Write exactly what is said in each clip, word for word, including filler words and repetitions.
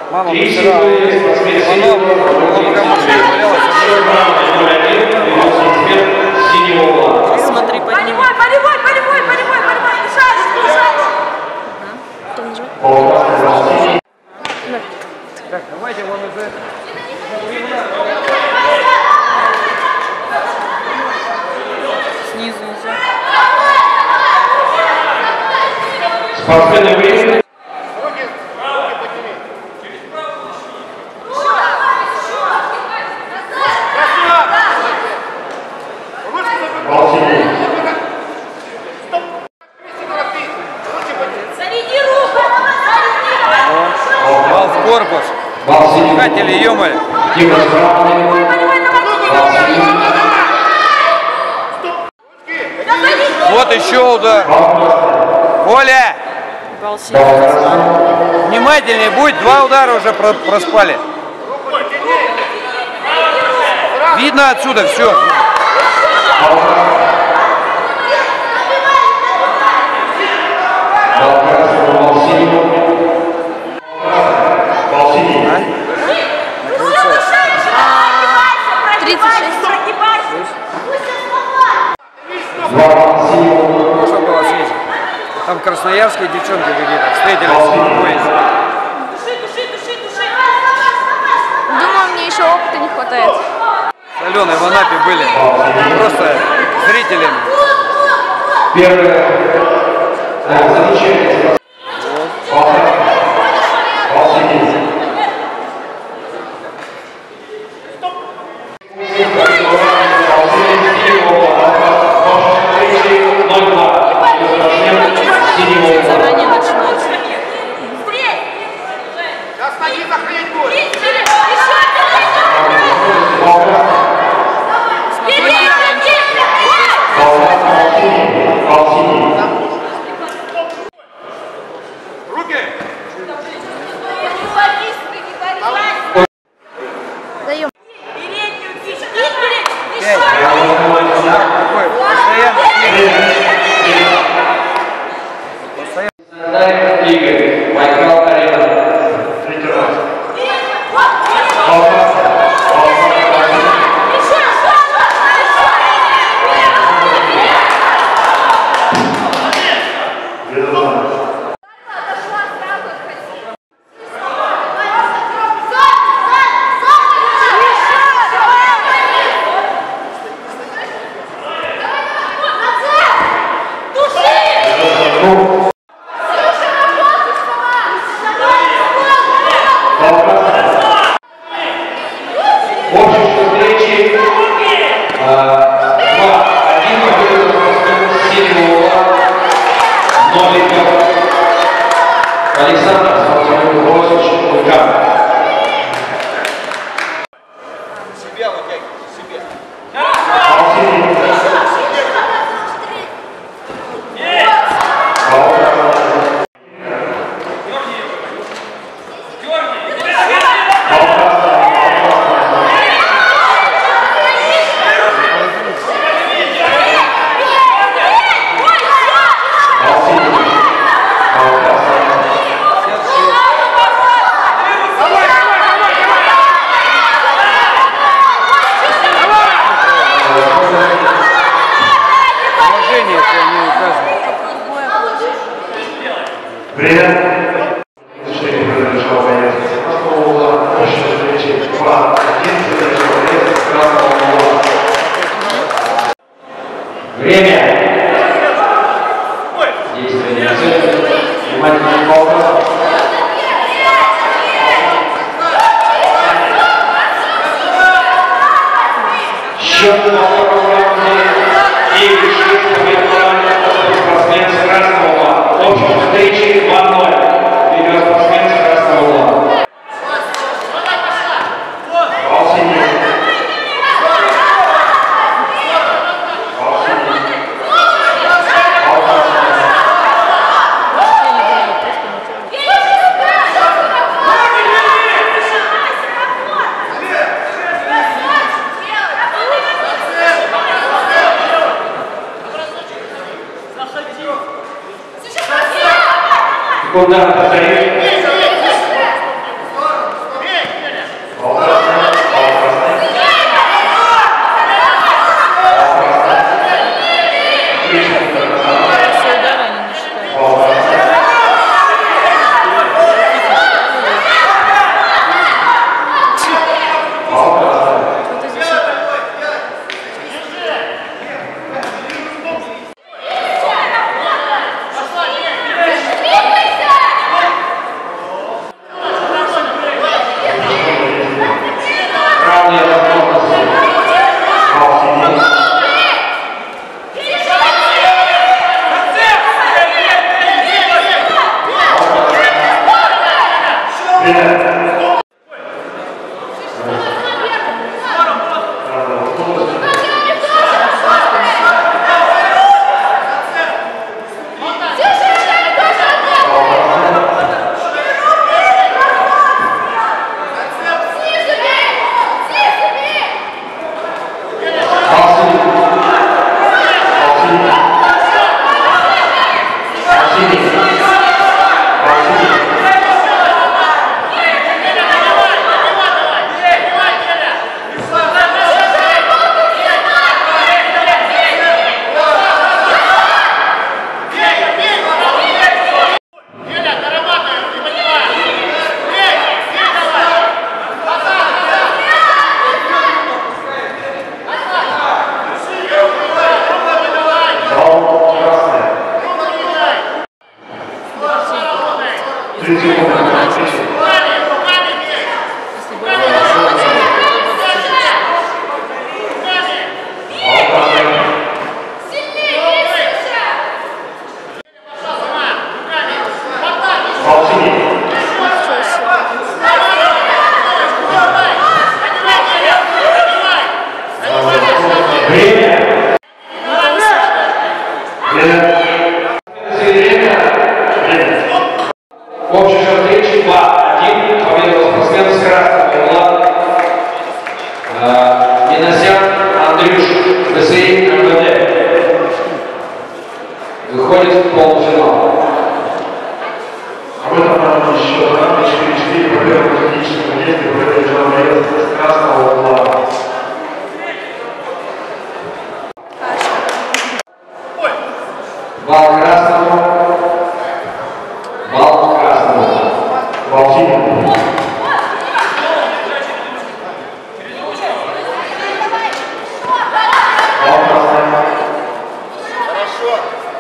Мама вчера звонок, пока машина валялась. Смотри, поднимай. Полевой, полевой, полевой, полевой, полевой, дышать, дышать. Так, давайте вон уже. Снизу нельзя. Спортивное время. Заведи руку. Бал в корпус. Катили, ё-моё. Вот еще удар. Оля! Внимательнее будь, два удара уже проспали. Видно отсюда все. тридцать шесть. Можно было съездить. Там красноярские девчонки какие-то встретились в поезде. Души, души, души, души. Думаю, мне еще опыта не хватает. С Аленой в Анапе были просто зрителями. Первое. Замечательно. Заранее начинать. Даем. Игорь, Майкал Арена. Третий раз. Александр Владимирович Лукан. Себя вытягивайте, себя. Время. Время. Действие не оценивается. Внимательно пауза. Счет на втором раунде. девять шесть победа спортсмен с красного угла. Общем встречи два ноль. Ведет спортсмен с красного угла. Удар повторить. Общий счет три два один. Победа спортсмен с красного угла. Миносян Андрюш, ВСИ МВД. Выходит в полуфинал. Об этом нам еще рано четыре-четыре победа в техническом месте, победа Джанваева с красного угла. Бал красному. Бал красному. Бал синему. Бал красному. Хорошо.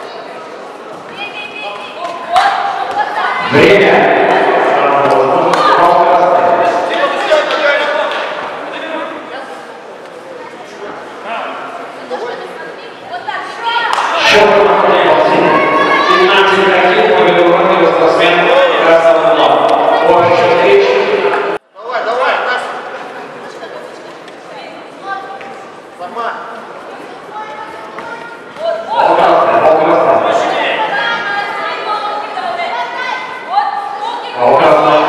Время. Бал красный. Счет бал синий. пятнадцать один. Победа уровня спортсмен красного угла. Общий счет три. Давай, давай, Настя. Сама. Бал красный. Бал красный. Бал красный.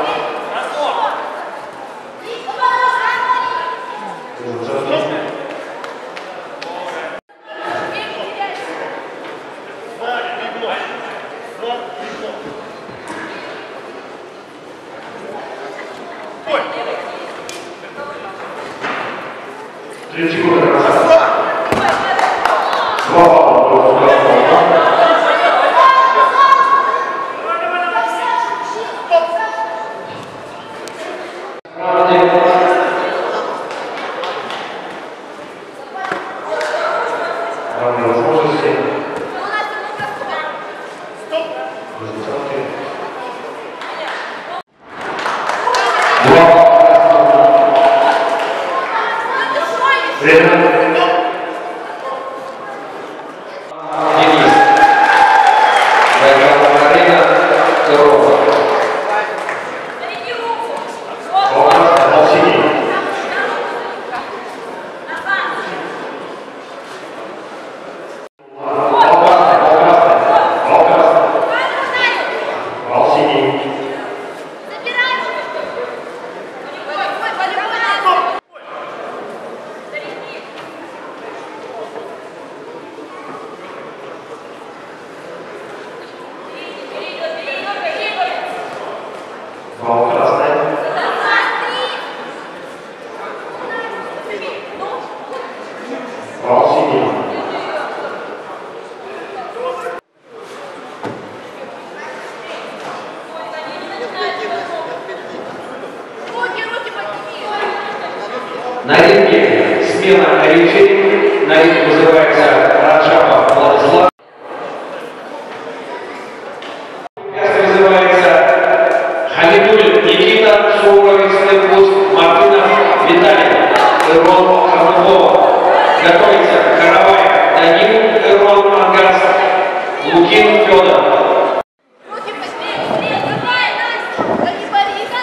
Три секунды красавца. Два балла против красного. Равные возможности. Результаты. Два балла. Время. Денис. Байкал Марина. Здорово. Бал красный. Бал синий. Бал красный. Бал красный. Бал красный. Бал синий. Бал красный. Бал синий. На ринге смена рефери. На ринге вызывается Раджапов Владислав. Место вызывается Хамидулин Никита, Суровец Лепус, Мартынов Виталий, Ирон Карнухова. Готовится Каравай Данил, Ирон Ангас, Лукин Федор. Руки быстрее, быстрее, давай, Настя! Да не борись!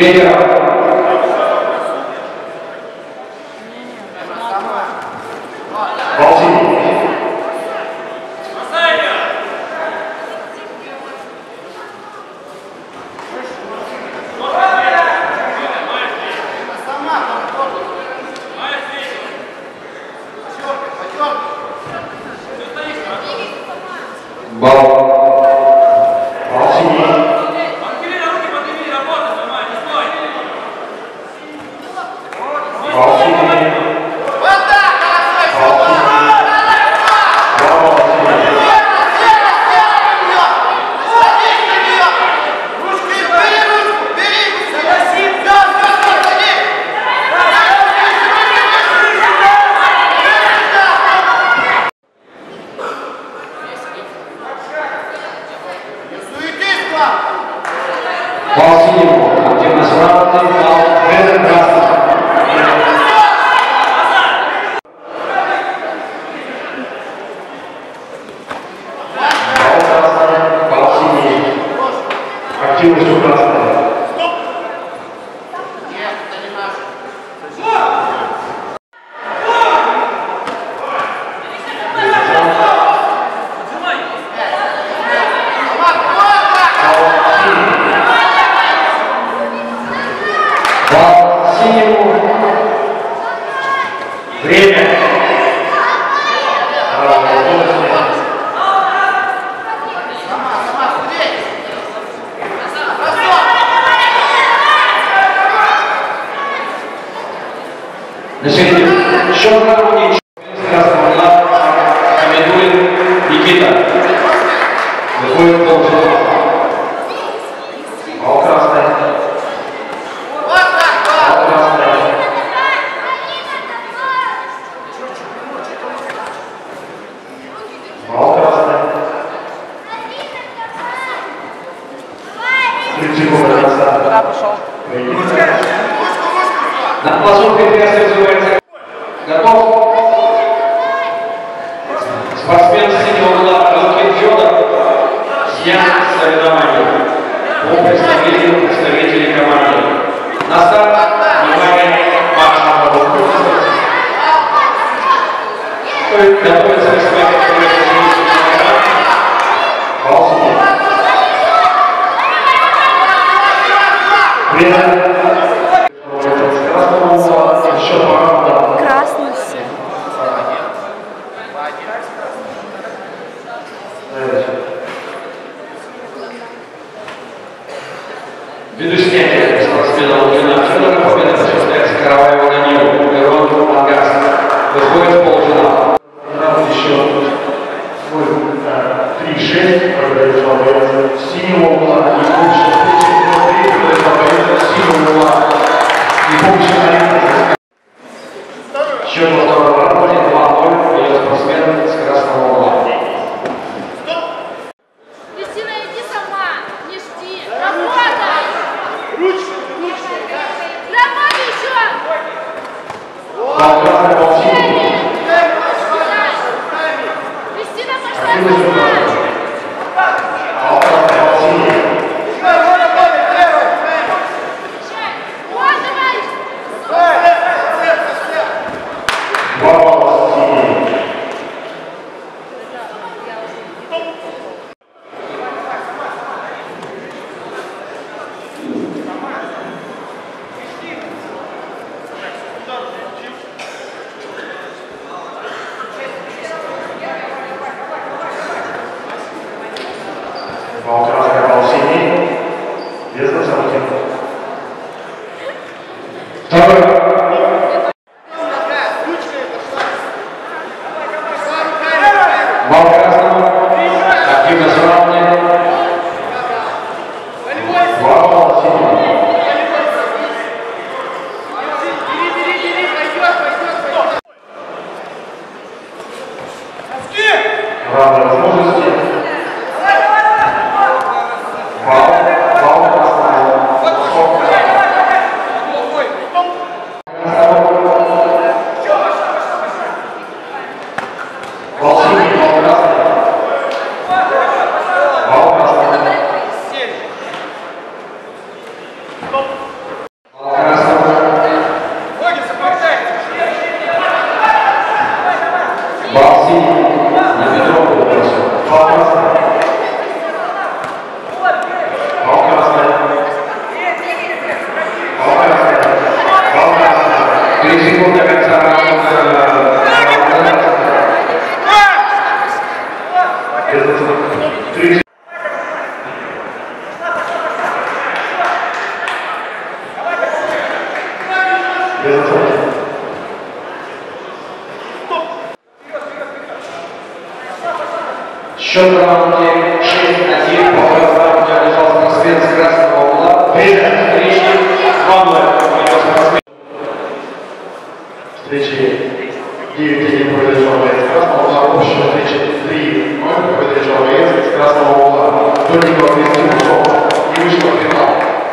Ветер. На плазу препятствия называется готов. Спортсмен синего угла Лукин Федор снят с соревнований по представителю представителей команды. На старт, внимание, марш на голову. Готовится к своей Красный все. Ввиду снятия спортсмена Лукина Федора победа осуществляется Караваева на Ниву. Мирон Ангарск выходит в полуфинал. Еще три шесть продается синего угла и больше синего угла и больше. Счет во втором раунде два ноль идет спортсмен с красного угла. Кристина, иди сама, не жди. Работай! Ручка, ручка. Работай еще! Да, красный полтинник. Кристина, пошла сама! Красный пол синий. Без нажатия. Второй. Бал красного. Активно сравнение. Два балла синий. Равные возможности. Бокси на Петровку, прошу. Фал красный. Фал красный. Фал красный. Фал красный. Три секунды до конца раунда. Три. Счет в раунде шесть один. По раунде лежал спортсмен с красного угла. Время встречи два ноль. Встречи девять один победил боец с красного угла. Общая встреча три ноль победил боец с красного угла. Турников Кристин Усов. И вышел в финал.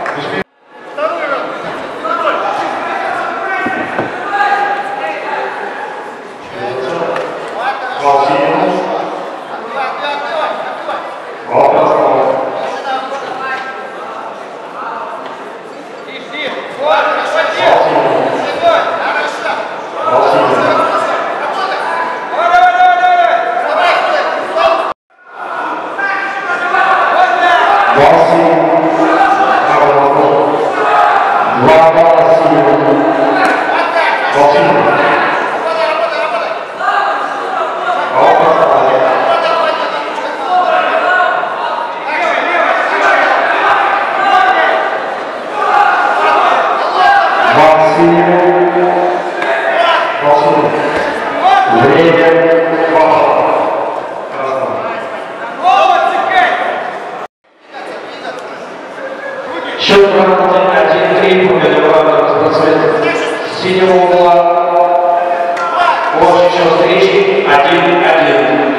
Счет в раунде один три победу спортсмена с синего угла. Общий счет встречи один один.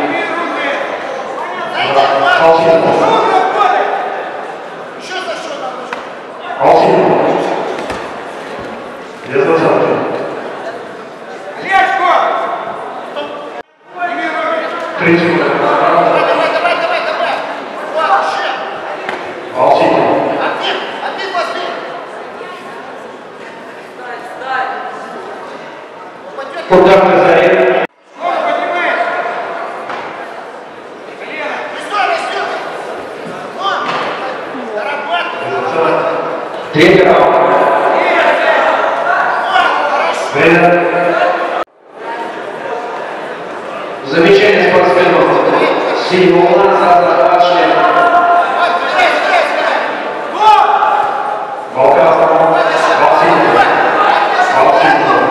Удар на заре. Третий раунд. Замечание спортсменов. Синего угла за захват шлема. Волкастому. Волсиному. Волсиному.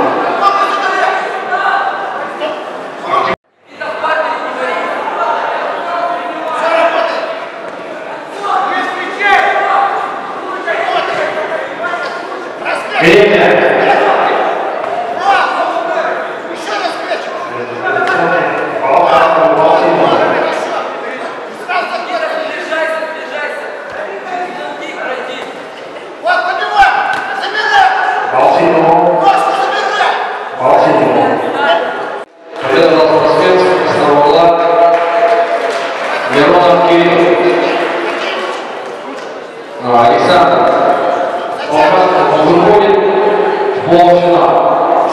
Александр, он выходит в полуфинал.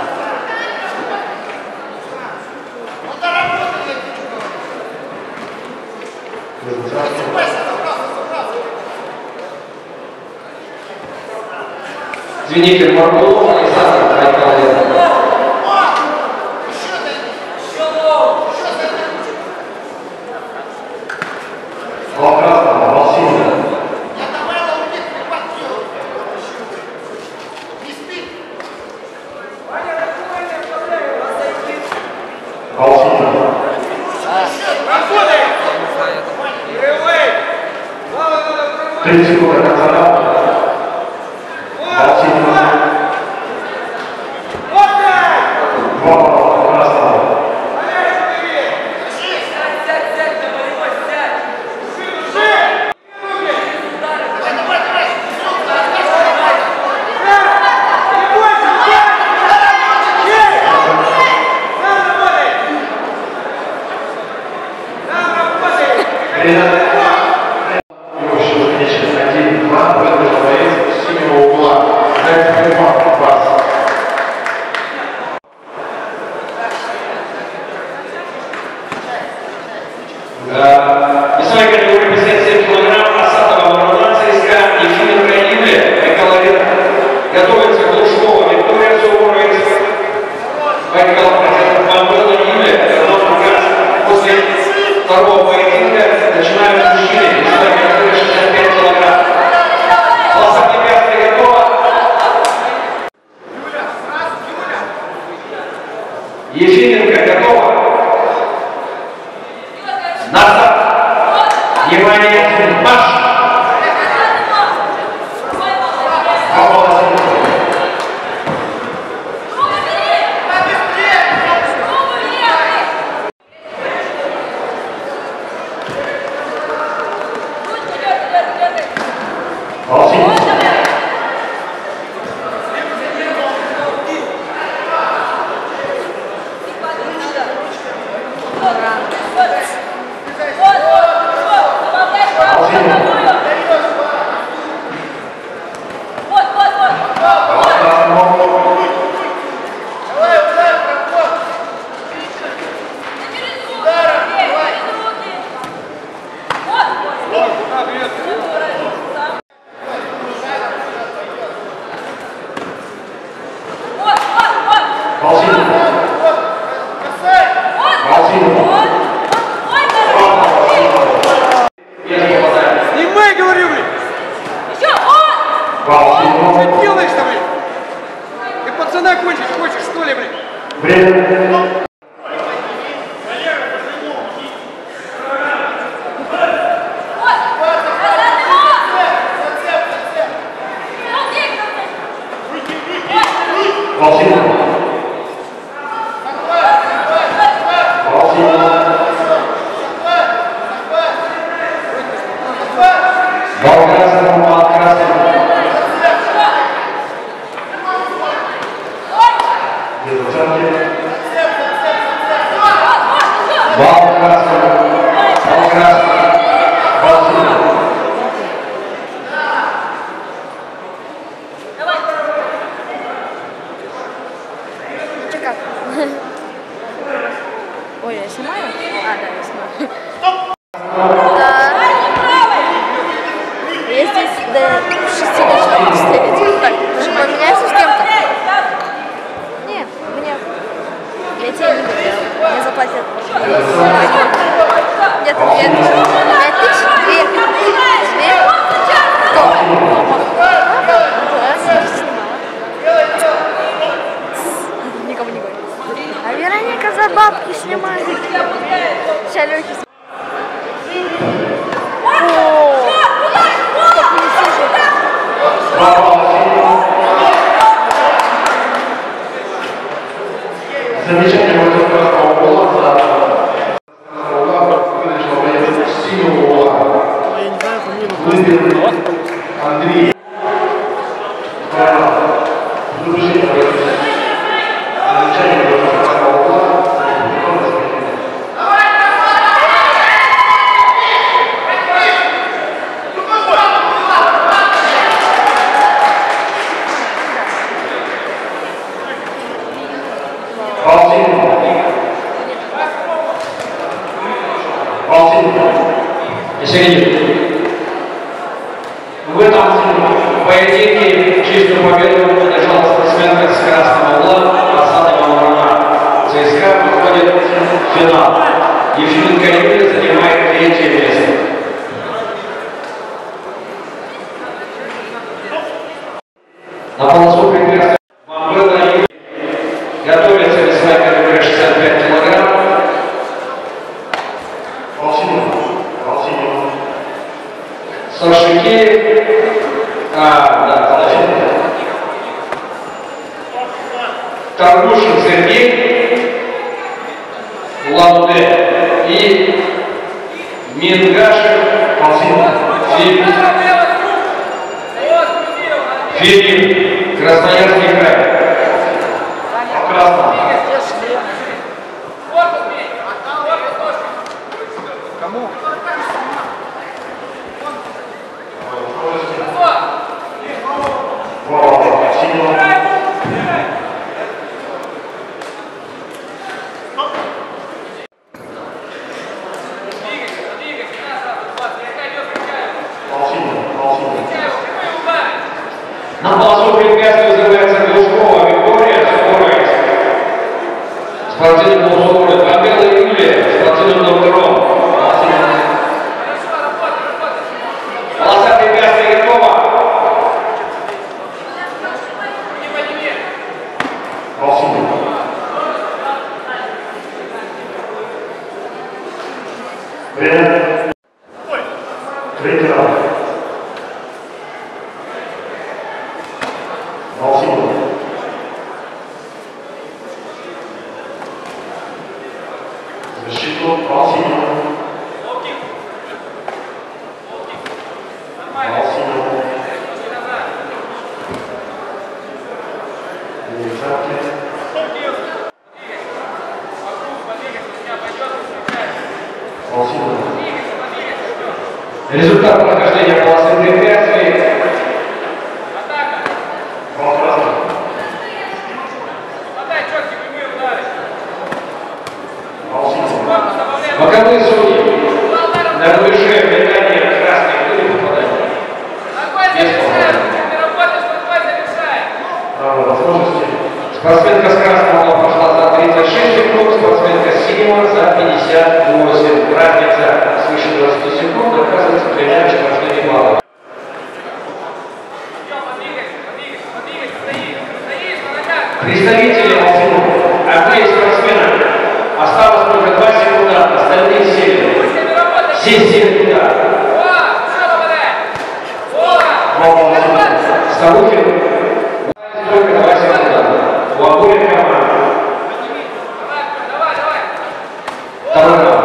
Звеникин Маргулов, Александр Байкалов. тридцать секунд до конца раунда. Один, два, Ефименко готова. Назад. Внимание, марш. Снимай, говорю, блин! Что делаешь-то, блин? Ты пацана кончишь, хочешь, что ли, блин? Время. Ой, я снимаю? А, да, я снимаю. Да. Я здесь до шести начала стоять. Так, уже поменяешься с кем-то? Нет, мне... Я тебе не буду. Мне заплатят. Где-то две тысячи. Пять тысяч? Две. Две? Кто? Никому не говори. А Вероника за бабки снимает. Сейчас Лёхи. Замечательно, вот это красного пола за вылечил боец синего Лыбин Андрей. Замечательно, вот это красного пола Середина. В этом поединке чистую победу одержала спортсменка с красного угла Асадова Мурана. ЦСКА выходит в финал. Ефименко Юлия занимает третье место. На полосу препятствий Мамбела Юлия готовится весовая категория шестьдесят пять килограмм. Сашики, а, да, Соловин, Таргушин Сергей, Лауде и Мингашев Филипп. Филипп, Красноярский край. Красный. Кому? На полосу препятствий вызывается Время. Третий раунд. Молчимо. Защиту Молчимо. Молчимо. Результат прохождения полосы препятствий. Боковые судьи. На рубеже метания красной были попадания. Без попадания. Спортсменка с красного прошла за тридцать шесть секунд, спортсменка с синего за пятьдесят восемь. Разница свыше двадцати секунд оказывается тремя штрафными баллами. Представители обеих спортсменов. Осталось только два секунды, остальные сели. Все сели туда. Старухин. Только два секунда. У обоих команд. Второй раунд.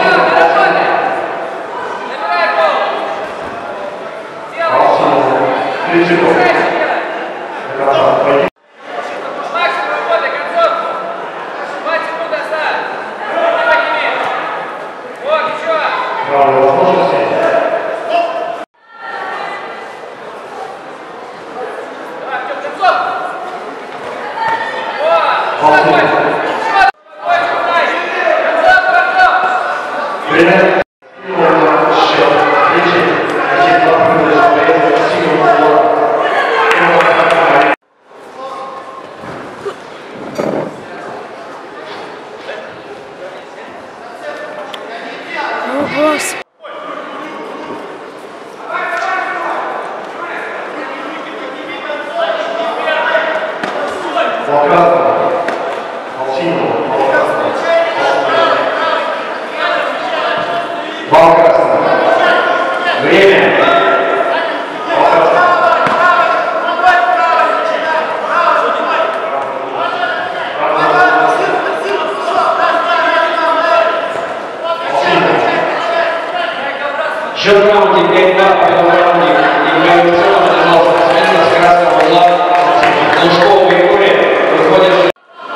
Счет в раунде пять-два, в первом раунде играют в целом, одержал спортсмен с красного угла Лужкова Виктория, выходит.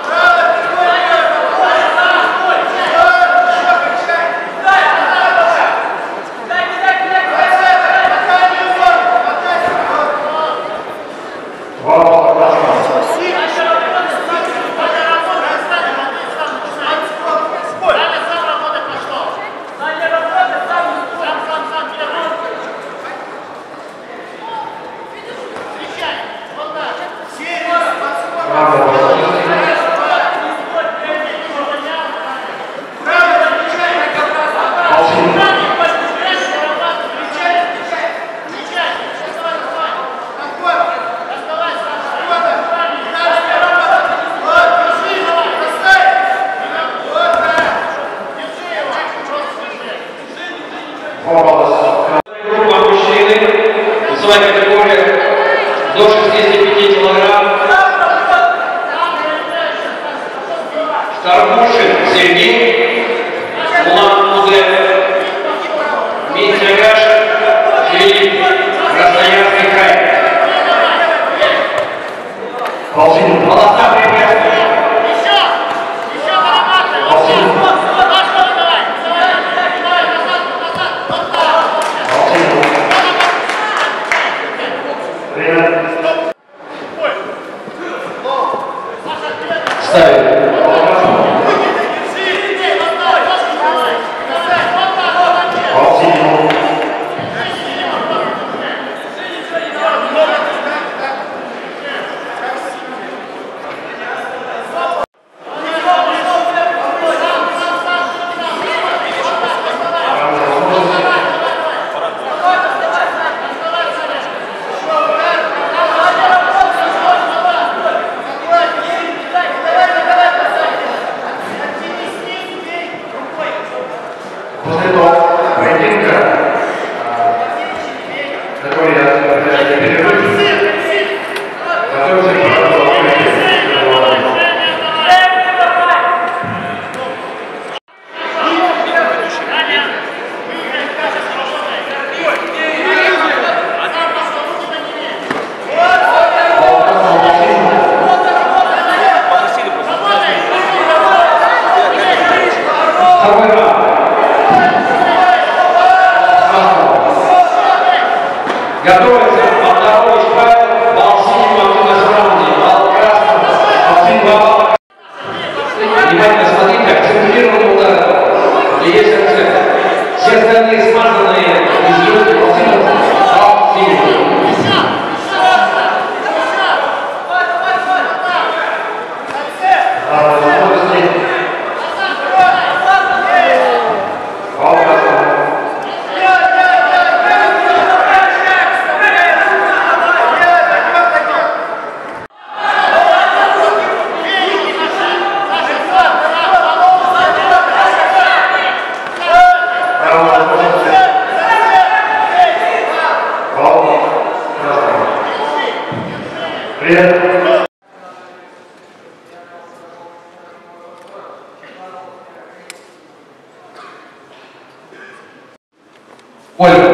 Группа мужчины, весовая категория до шестидесяти пяти килограмм. Старбушин Сергей, Улан Удэ, Митягаш Филипп, Красноярский край. Полоса препятствий. Ставим.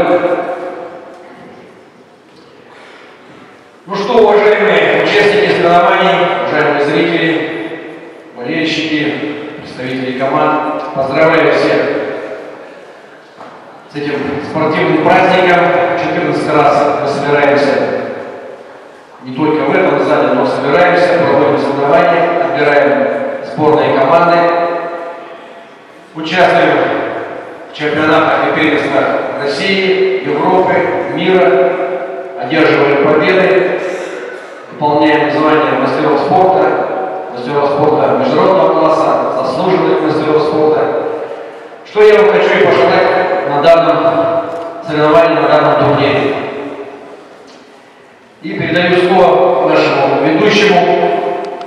Ну что, уважаемые участники соревнований, уважаемые зрители, болельщики, представители команд, поздравляю всех с этим спортивным праздником. четырнадцатый раз мы собираемся не только в этом зале, но собираемся, проводим соревнования, отбираем сборные команды, участвуем в чемпионатах и первенствах России, Европы, мира, одерживаем победы, выполняем звание мастеров спорта, мастеров спорта международного класса, заслуженных мастеров спорта. Что я вам хочу и пожелать на данном соревновании, на данном турнире. И передаю слово нашему ведущему.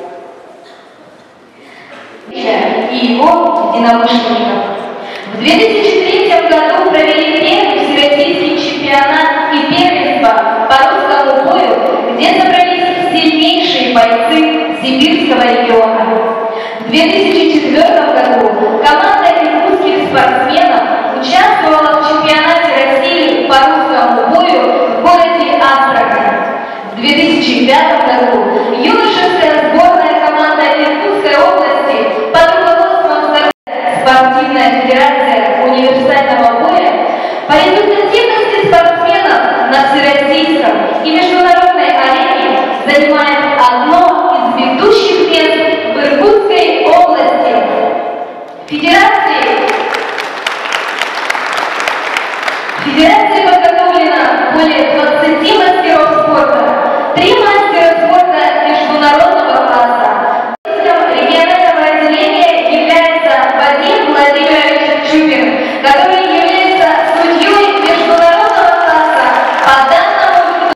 И его единомышленников. В две тысячи третьем году провели первый всероссийский чемпионат и первенство по русскому бою, где собрались сильнейшие бойцы Сибирского региона. В две тысячи четвёртом году команда иркутских спортсменов участвовала в чемпионате России по русскому бою в городе Астрахань. В две тысячи пятом году юношеская сборная команда Иркутской области под руководством Спортивная федерация универсального боя по результативности спортсменов на всероссийском и международной арене занимает одно из ведущих мест в Иркутской области. Федерации Федерации подготовлено более двадцати мастеров спорта, три мастера спорта международного класса. Регионального отделения является Вадим Владимирович Чупин, который является судьей международного класса по данному.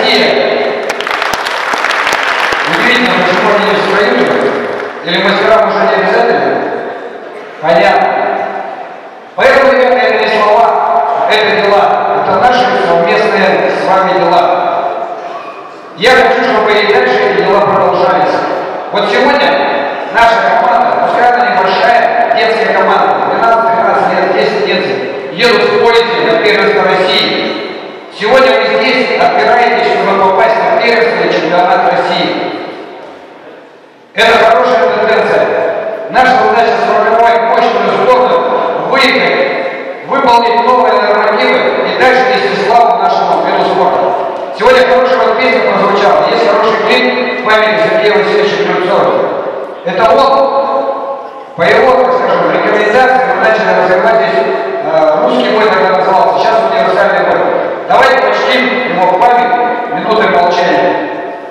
Россия. Удивительно, почему они не в Союзе? Или мастерам уже не обязательно? Понятно. Поэтому, ребята, это не слова, это дела. Это наши совместные с вами дела. Я хочу, чтобы и дальше эти дела продолжались. Вот сегодня наша команда, пускай она небольшая, детская команда, двенадцать-тринадцать лет, десять детей, едут в поезде на первенство России. Сегодня вы здесь отбираетесь, чтобы попасть на первенство и чемпионат России. Это хорошая тенденция. Наша задача сформировать мощную сборную, выиграть, выполнить новые нормативы и дальше нести славу нашему виду спорта. Сегодня хорошая песня прозвучала. Есть хороший клип в памяти Сергея Васильевича Клюцова. Это он, по его, так скажем, рекомендации мы начали развивать здесь э, русский бой тогда назывался, сейчас универсальный бой. Давайте почтим его память минутой молчания.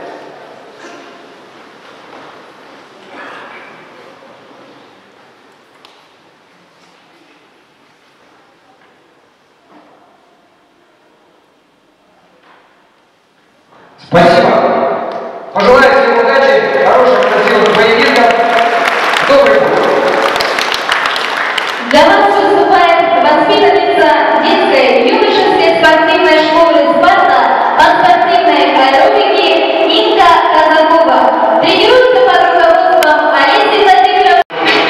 Спасибо. Пожелаю всем удачи, хороших, красивых поединков. Добрый путь. Для вас выступает воспитанница детской юношеской спортивной школы «Спарта» по спортивной аэробике Инга Казакова. Тренируется под руководством Олеси Владимировны.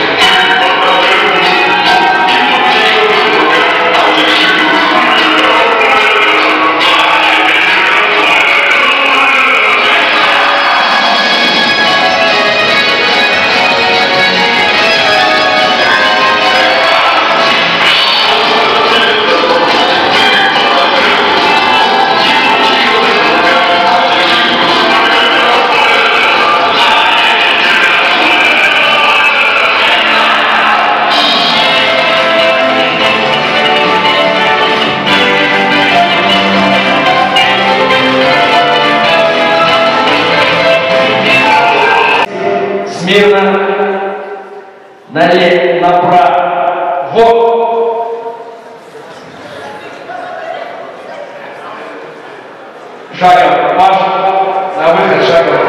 Смирно, налево, направо. Вот. Шагом марш, на выход шагом.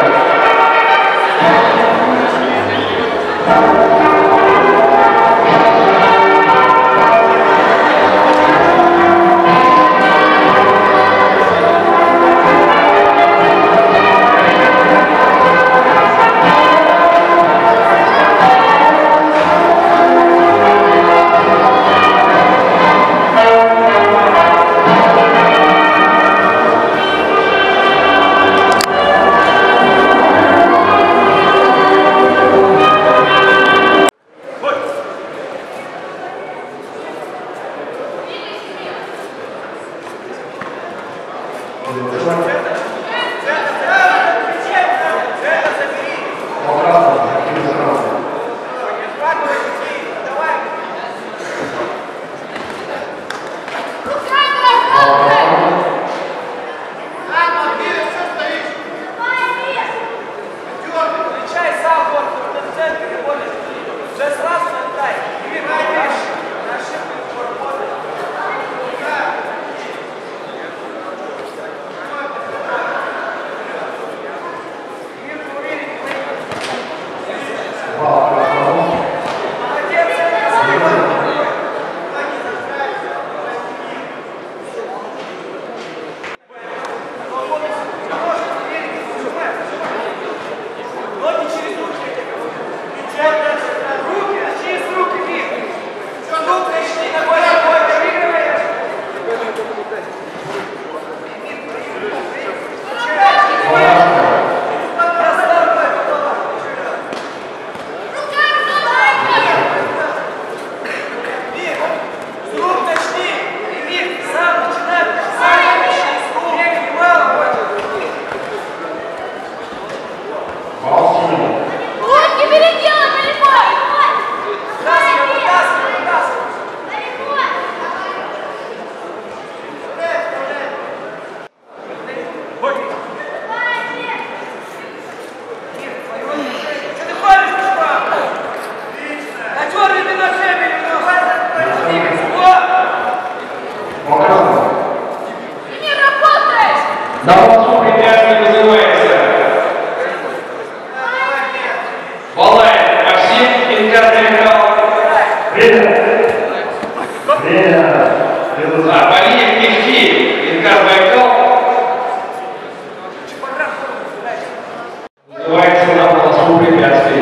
полосу препятствий.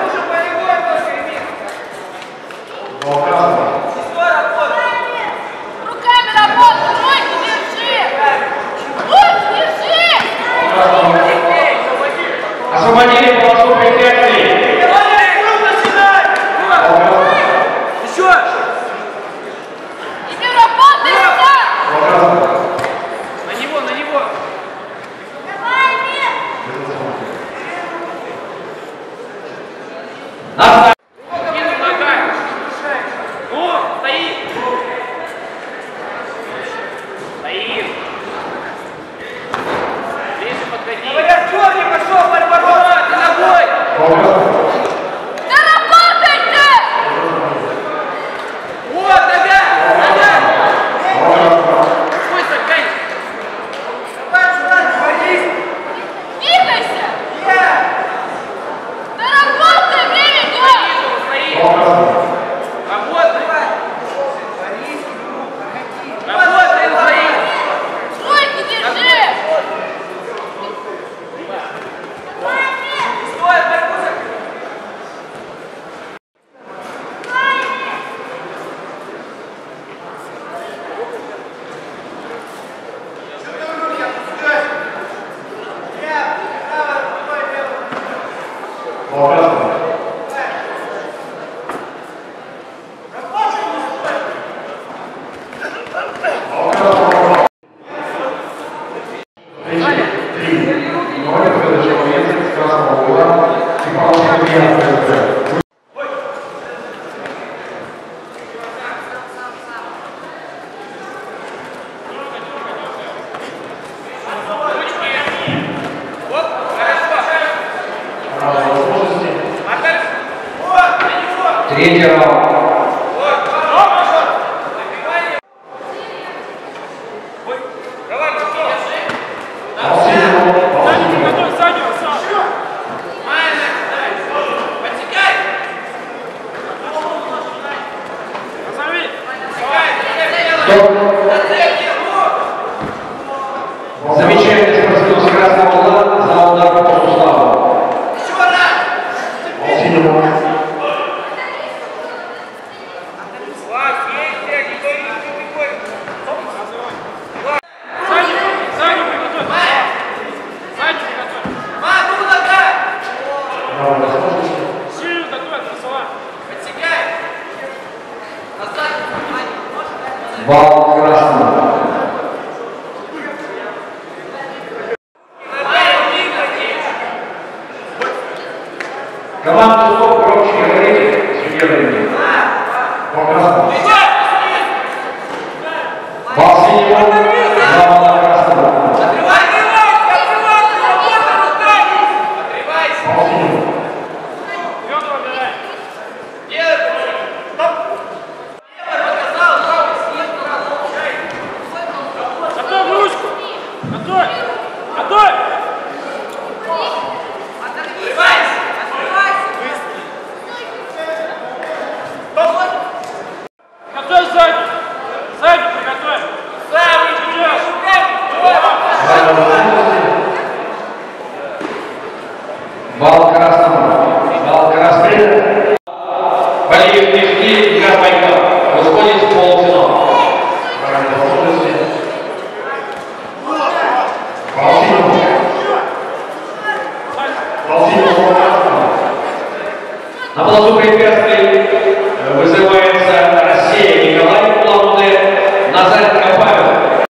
Руками работай, руки держи! Руки держи! Освободили полосу препятствий. Еще! Иди работай сюда! На него, на него! На Кину ногами! Ну, стоит! Стоит! Ближе подходи! Говорят, черный пошел, Барбаросса, ты ногой! Да работайте! Вот, нога! Нога! Стой, стой, Двигайся! Да работай, время идет! стоит! Работай! Работай, стоит! Руки держи! Стой, Барбаросса! третий раунд. Замечательный спортсмен с красного угла за удар по суставу. Бал красного. Команда стоп, громче говорите, судья времени. Бал красного. Бал синего, два балла красного. Бал синего. Бал красного. Бал красный. Валиев Мехти, Игорь Байкал. Выходит в полуфинал. На полосу препятствий вызывается Россия. Николай Плавуде, Назаренко Павел.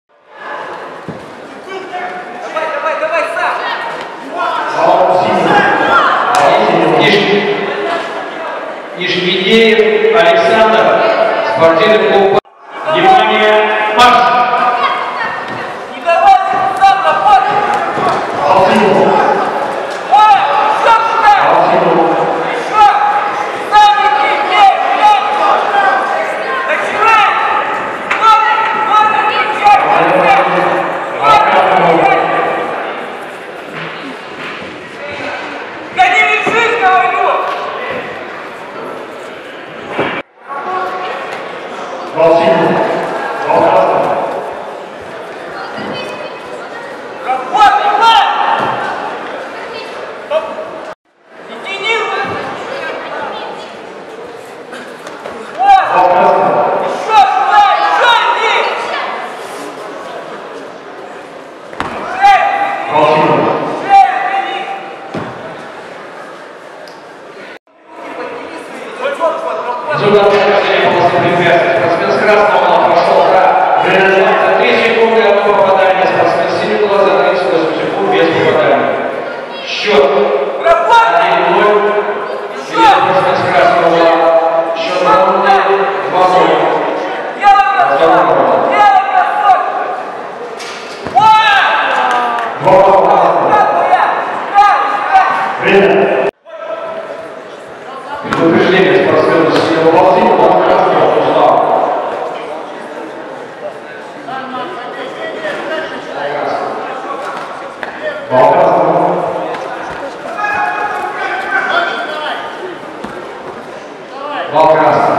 Ишмедеев Александр, спортивный клуб. Внимание, марш! Well, Счет один ноль. Лидер спортсмен с красного угла. Счет раунда два ноль. Второй раунд. Время. Предупреждение спортсмена с синего полотенца, он красного устал. Бал красный.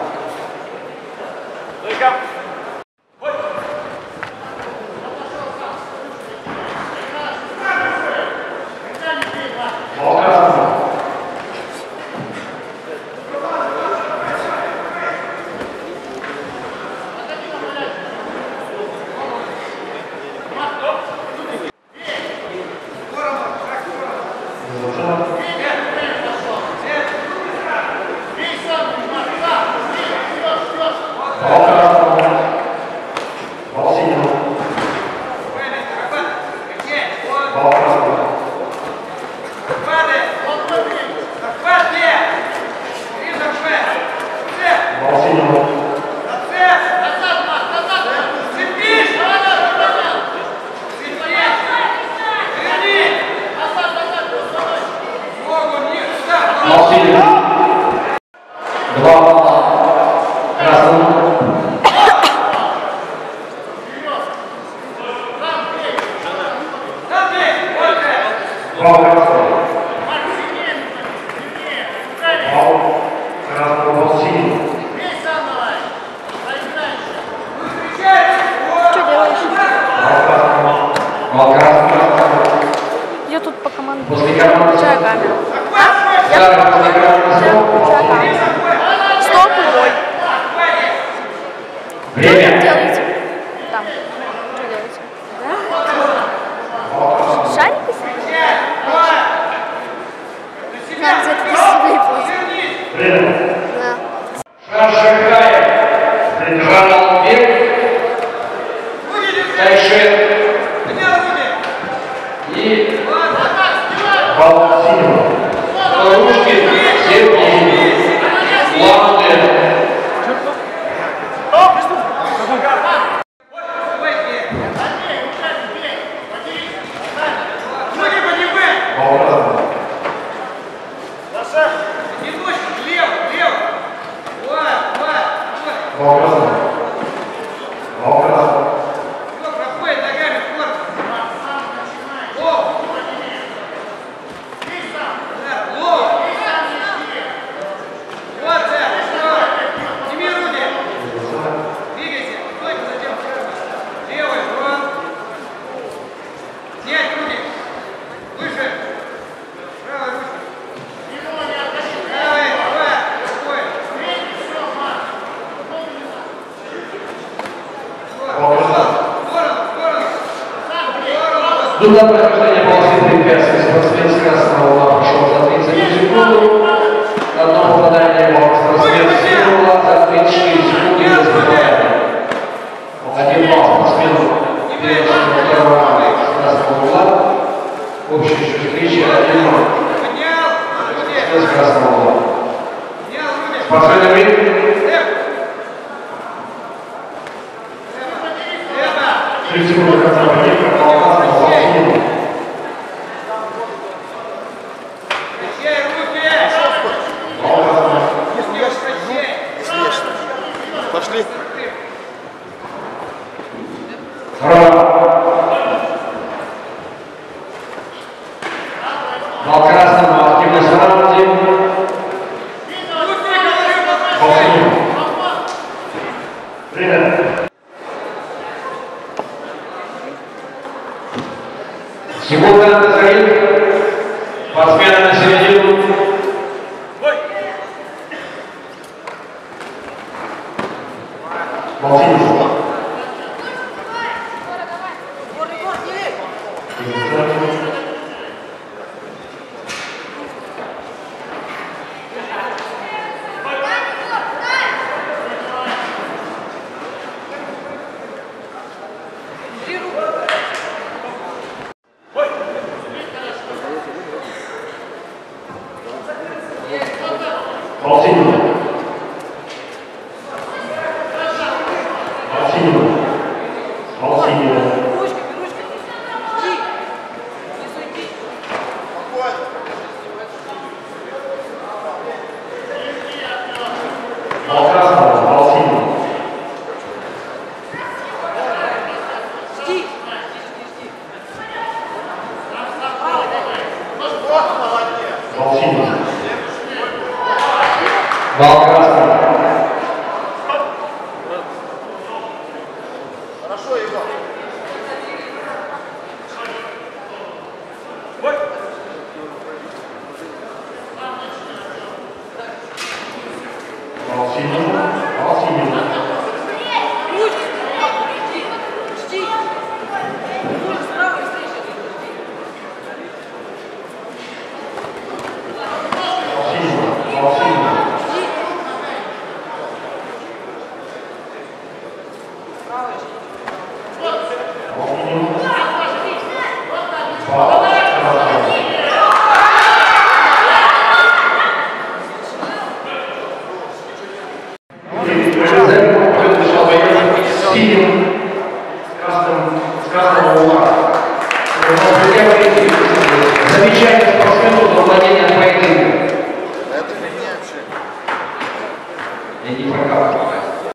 До прохождения полосы препятствий спортсмен с красного угла прошел за тридцать секунд. Одно попадание в спортсмен с синего угла за тридцать четыре секунды без попадания. Один балл спортсмену первого второго раунда с красного угла. Общий счет встречи один ноль. Спортсмен с красного угла. Спортсмен имеет тридцать секунд до конца поединка. Пошли. Бал красному, активность в раунде. Время. Секунда на зарыв. Спортсмены на середину. Волсинин. Бал красный. Хорошо, Егор. Волсинин. Волсинин. Замечательно спортсмену, владение